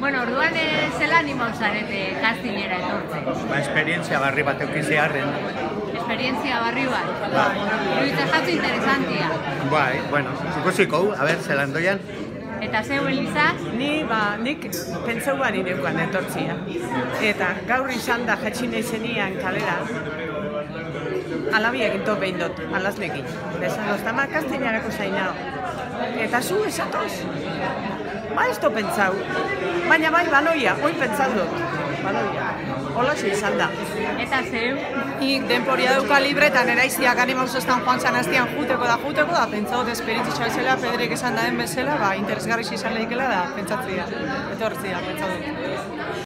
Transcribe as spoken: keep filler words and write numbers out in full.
Bueno, orduan zelan imau zarete castingera etortzen? Ba, esperientzia barri bat eukizi harren. Esperientzia barri bat? Ba. Iruditzen jatzu interesantia. Bai, bueno, ikusiko, a ber, zelan doian. Eta zeu, Elisa? Ni, ba, nik pentsau bari neukan etortzia. Eta gaur izan da jetxin izenian kalera, alabiak into behin dut, alaznekin. Esan, oztama, kastinarako zainao. Eta zu esatoz? Ba, ez do pentsau. Baina bai, baloia, hoi pentsau dut. Baloia. Holaxe izan da. Eta zeu? Nik denporia dauka libretan eraiziak animauzostan joan zan hastian juteko da juteko da, pentsau dut esperientzia bezala, Pedrek esan daen bezala, ba, interesgarri izan lehikela da, pentsatzea. Etortzea, pentsau dut.